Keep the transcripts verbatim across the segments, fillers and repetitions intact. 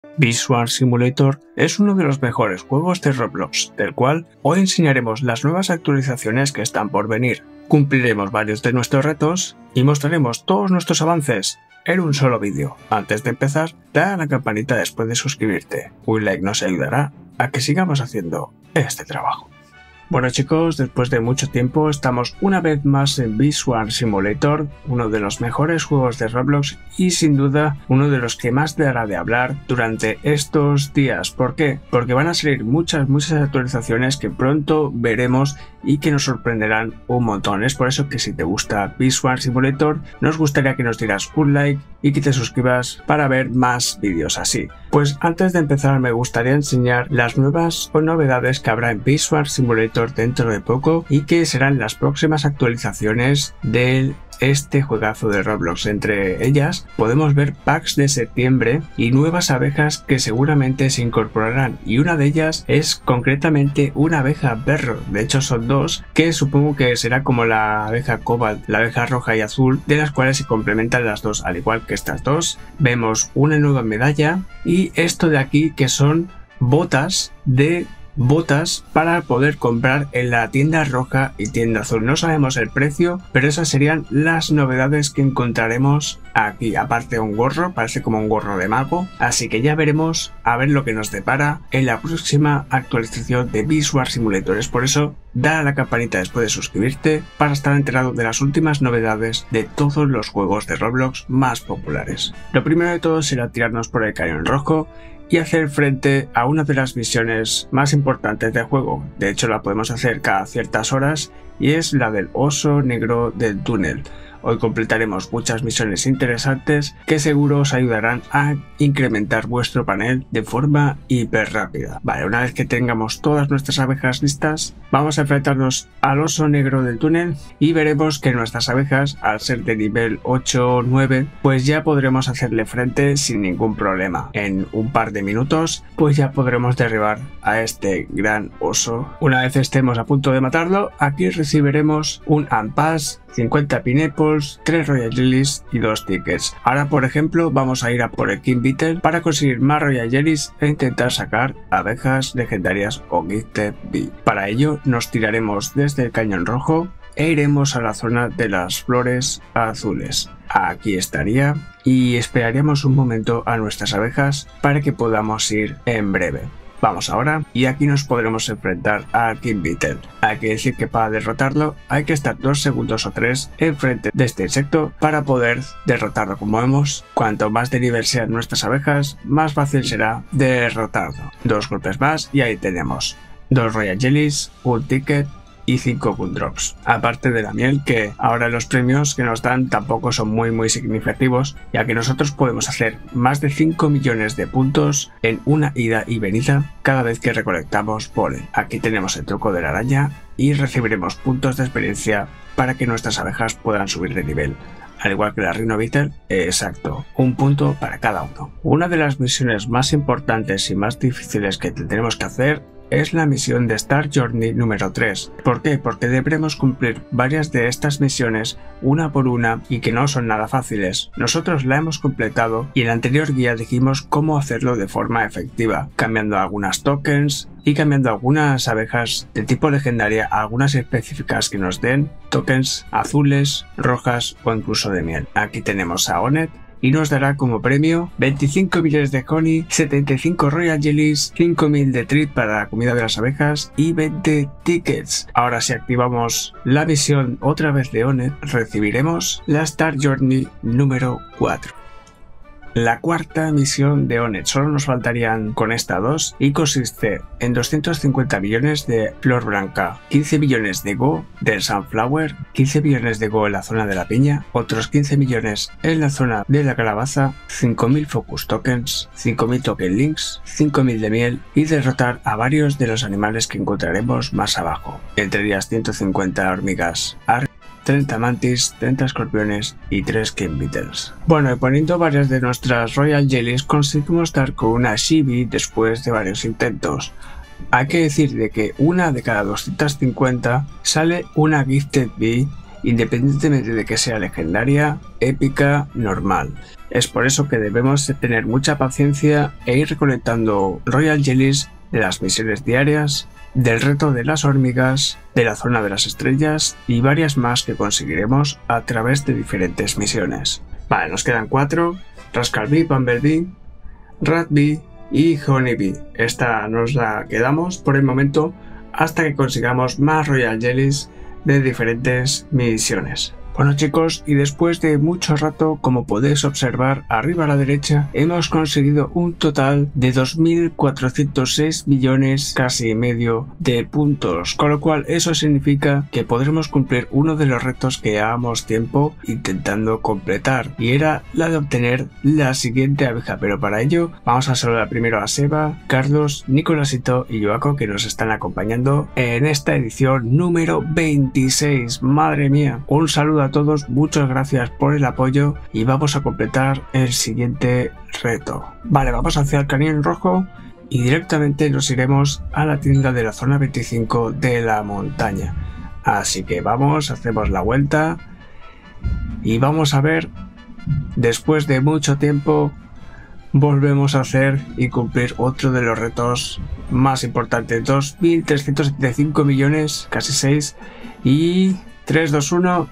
Beeswax Simulator es uno de los mejores juegos de Roblox, del cual hoy enseñaremos las nuevas actualizaciones que están por venir. Cumpliremos varios de nuestros retos y mostraremos todos nuestros avances en un solo vídeo. Antes de empezar, da a la campanita después de suscribirte. Un like nos ayudará a que sigamos haciendo este trabajo. Bueno chicos, después de mucho tiempo estamos una vez más en Beeswax Simulator, uno de los mejores juegos de Roblox y sin duda uno de los que más dará de hablar durante estos días. ¿Por qué? Porque van a salir muchas, muchas actualizaciones que pronto veremos y que nos sorprenderán un montón. Es por eso que si te gusta Beeswax Simulator, nos gustaría que nos dieras un like y que te suscribas para ver más vídeos así. Pues antes de empezar me gustaría enseñar las nuevas o novedades que habrá en Beeswax Simulator dentro de poco y que serán las próximas actualizaciones de este juegazo de Roblox. Entre ellas podemos ver packs de septiembre y nuevas abejas que seguramente se incorporarán, y una de ellas es concretamente una abeja perro. De hecho son dos, que supongo que será como la abeja cobalt, la abeja roja y azul, de las cuales se complementan las dos. Al igual que estas dos, vemos una nueva medalla y esto de aquí que son botas de botas para poder comprar en la tienda roja y tienda azul. No sabemos el precio, pero esas serían las novedades que encontraremos aquí. Aparte de un gorro, parece como un gorro de mago, así que ya veremos a ver lo que nos depara en la próxima actualización de Beeswax Simulator. Es por eso, da a la campanita después de suscribirte para estar enterado de las últimas novedades de todos los juegos de Roblox más populares. Lo primero de todo será tirarnos por el cañón rojo y hacer frente a una de las misiones más importantes del juego. De hecho la podemos hacer cada ciertas horas y es la del oso negro del túnel. Hoy completaremos muchas misiones interesantes que seguro os ayudarán a incrementar vuestro panel de forma hiper rápida. Vale, una vez que tengamos todas nuestras abejas listas, vamos a enfrentarnos al oso negro del túnel y veremos que nuestras abejas, al ser de nivel ocho o nueve, pues ya podremos hacerle frente sin ningún problema. En un par de minutos, pues ya podremos derribar a este gran oso. Una vez estemos a punto de matarlo, aquí recibiremos un Unpass, cincuenta pineapples, tres Royal Jellies y dos tickets. Ahora por ejemplo vamos a ir a por el King Beetle para conseguir más Royal Jellies e intentar sacar abejas legendarias o Gifted Bee. Para ello nos tiraremos desde el cañón rojo e iremos a la zona de las flores azules. Aquí estaría y esperaríamos un momento a nuestras abejas para que podamos ir en breve. Vamos ahora y aquí nos podremos enfrentar a King Beetle. Hay que decir que para derrotarlo hay que estar dos segundos o tres enfrente de este insecto para poder derrotarlo. Como vemos, cuanto más de nivel sean nuestras abejas, más fácil será derrotarlo. Dos golpes más y ahí tenemos dos Royal Jellies, un ticket y cinco Gumdrops, aparte de la miel, que ahora los premios que nos dan tampoco son muy muy significativos, ya que nosotros podemos hacer más de cinco millones de puntos en una ida y venida cada vez que recolectamos polen. Aquí tenemos el truco de la araña y recibiremos puntos de experiencia para que nuestras abejas puedan subir de nivel. Al igual que la Rhino Beetle, exacto, un punto para cada uno. Una de las misiones más importantes y más difíciles que tendremos que hacer es la misión de Star Journey número tres. ¿Por qué? Porque deberemos cumplir varias de estas misiones una por una y que no son nada fáciles. Nosotros la hemos completado y en la anterior guía dijimos cómo hacerlo de forma efectiva, cambiando algunas tokens y cambiando algunas abejas de tipo legendaria a algunas específicas que nos den tokens azules, rojas o incluso de miel. Aquí tenemos a Onet y nos dará como premio veinticinco millones de honey, setenta y cinco Royal Jellies, cinco mil de treat para la comida de las abejas y veinte tickets. Ahora si activamos la misión otra vez de Onet, recibiremos la Star Journey número cuatro. La cuarta misión de Onet, solo nos faltarían con esta dos y consiste en doscientos cincuenta millones de flor blanca, quince millones de Go del Sunflower, quince millones de Go en la zona de la piña, otros quince millones en la zona de la calabaza, cinco mil Focus Tokens, cinco mil Token Links, cinco mil de miel y derrotar a varios de los animales que encontraremos más abajo, entre ellas ciento cincuenta hormigas Ar treinta mantis, treinta escorpiones y tres King Beetles. Bueno, y poniendo varias de nuestras Royal Jellies conseguimos dar con una Chibi después de varios intentos. Hay que decir de que una de cada doscientos cincuenta sale una Gifted Bee, independientemente de que sea legendaria, épica, normal. Es por eso que debemos tener mucha paciencia e ir recolectando Royal Jellies de las misiones diarias, del reto de las hormigas, de la zona de las estrellas y varias más que conseguiremos a través de diferentes misiones. Vale, nos quedan cuatro: Rascal Bee, Bumblebee, Rat Bee y Honey Bee. Esta nos la quedamos por el momento hasta que consigamos más Royal Jellies de diferentes misiones. Bueno chicos, y después de mucho rato, como podéis observar arriba a la derecha, hemos conseguido un total de dos mil cuatrocientos seis millones, casi medio, de puntos, con lo cual eso significa que podremos cumplir uno de los retos que llevábamos tiempo intentando completar, y era la de obtener la siguiente abeja, pero para ello vamos a saludar primero a Seba, Carlos, Nicolasito y Joaco, que nos están acompañando en esta edición número veintiséis. Madre mía, un saludo a todos, muchas gracias por el apoyo y vamos a completar el siguiente reto. Vale, vamos hacia el cañón rojo y directamente nos iremos a la tienda de la zona veinticinco de la montaña. Así que vamos, hacemos la vuelta y vamos a ver, después de mucho tiempo volvemos a hacer y cumplir otro de los retos más importantes. Dos mil trescientos setenta y cinco millones, casi seis, y tres, dos, uno.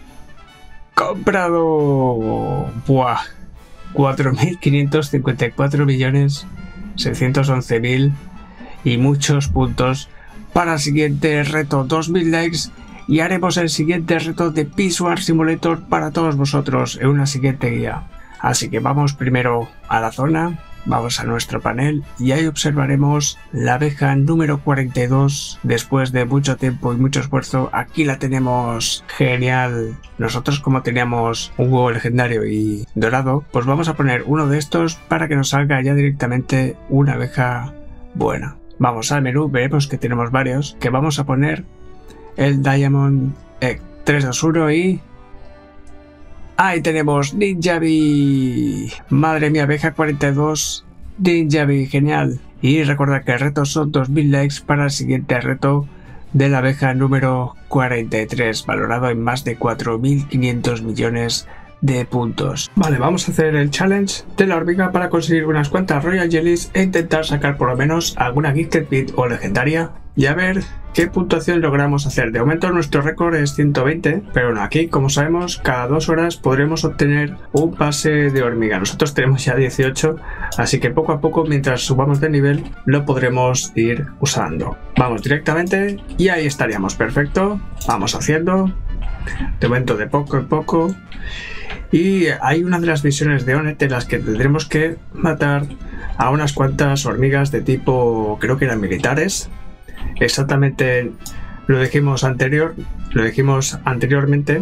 ¡Comprado! ¡Buah! cuatro mil quinientos cincuenta y cuatro millones seiscientos once mil y muchos puntos para el siguiente reto. dos mil likes y haremos el siguiente reto de Peace War Simulator para todos vosotros en una siguiente guía. Así que vamos primero a la zona, vamos a nuestro panel y ahí observaremos la abeja número cuarenta y dos. Después de mucho tiempo y mucho esfuerzo, aquí la tenemos. Genial. Nosotros, como teníamos un huevo legendario y dorado, pues vamos a poner uno de estos para que nos salga ya directamente una abeja buena. Vamos al menú, veremos que tenemos varios, que vamos a poner el Diamond Egg. tres, dos, uno y... ahí tenemos Ninja Bee. Madre mía, abeja cuarenta y dos, Ninja Bee, genial. Y recordad que el reto son dos mil likes para el siguiente reto de la abeja número cuarenta y tres, valorado en más de cuatro mil quinientos millones de puntos. Vale, vamos a hacer el challenge de la hormiga para conseguir unas cuantas Royal Jellies e intentar sacar por lo menos alguna Gifted Bit o legendaria y a ver qué puntuación logramos hacer. De momento nuestro récord es ciento veinte, pero bueno, aquí como sabemos cada dos horas podremos obtener un pase de hormiga. Nosotros tenemos ya dieciocho, así que poco a poco mientras subamos de nivel lo podremos ir usando. Vamos directamente y ahí estaríamos. Perfecto, vamos haciendo de momento de poco en poco. Y hay una de las misiones de Onet en las que tendremos que matar a unas cuantas hormigas de tipo, creo que eran militares. Exactamente lo dijimos anterior, lo dijimos anteriormente.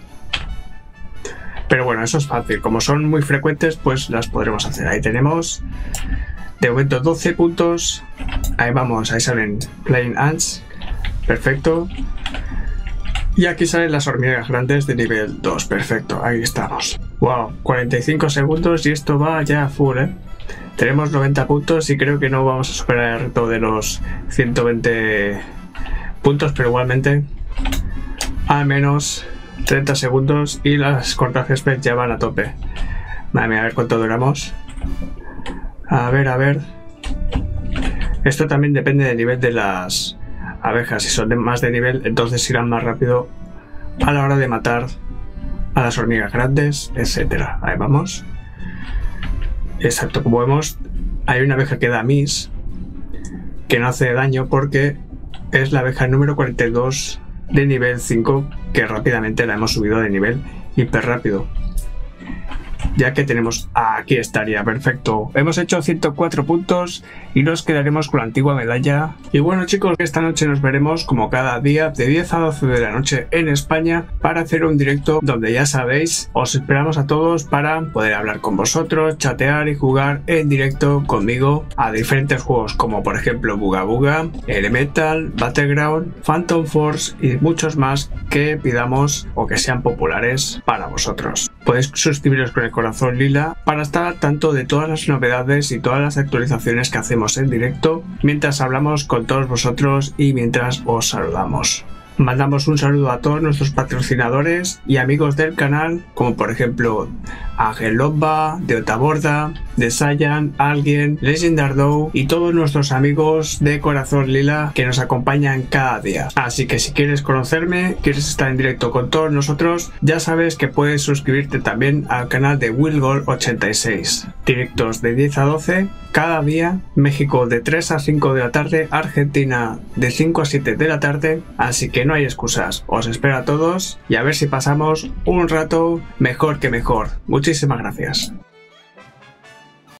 Pero bueno, eso es fácil. Como son muy frecuentes, pues las podremos hacer. Ahí tenemos de momento doce puntos. Ahí vamos, ahí salen Plain Ants. Perfecto. Y aquí salen las hormigas grandes de nivel dos. Perfecto, ahí estamos. Wow, cuarenta y cinco segundos y esto va ya full, ¿eh? Tenemos noventa puntos y creo que no vamos a superar el reto de los ciento veinte puntos, pero igualmente al menos treinta segundos y las cortacésped ya van a tope. Madre mía, a ver cuánto duramos. A ver, a ver. Esto también depende del nivel de las abejas. Si son de más de nivel, entonces irán más rápido a la hora de matar a las hormigas grandes, etcétera. Ahí vamos. Exacto, como vemos, hay una abeja que da miss, que no hace daño porque es la abeja número cuarenta y dos de nivel cinco, que rápidamente la hemos subido de nivel hiper rápido. Ya que tenemos, aquí estaría, perfecto. Hemos hecho ciento cuatro puntos y nos quedaremos con la antigua medalla. Y bueno chicos, esta noche nos veremos como cada día de diez a doce de la noche en España para hacer un directo donde ya sabéis, os esperamos a todos para poder hablar con vosotros, chatear y jugar en directo conmigo a diferentes juegos como por ejemplo Buga Buga, Elemental, Battleground, Phantom Force y muchos más que pidamos o que sean populares para vosotros. Podéis suscribiros con el corazón lila para estar al tanto de todas las novedades y todas las actualizaciones que hacemos en directo mientras hablamos con todos vosotros y mientras os saludamos. Mandamos un saludo a todos nuestros patrocinadores y amigos del canal, como por ejemplo Ángel Lomba, de Otaborda, de Saiyan, Alguien, Legendardo y todos nuestros amigos de Corazón Lila que nos acompañan cada día. Así que si quieres conocerme, quieres estar en directo con todos nosotros, ya sabes que puedes suscribirte también al canal de Wilgol ochenta y seis. Directos de diez a doce cada día, México de tres a cinco de la tarde, Argentina de cinco a siete de la tarde, así que no hay excusas. Os espero a todos y a ver si pasamos un rato mejor que mejor. Muchísimas gracias.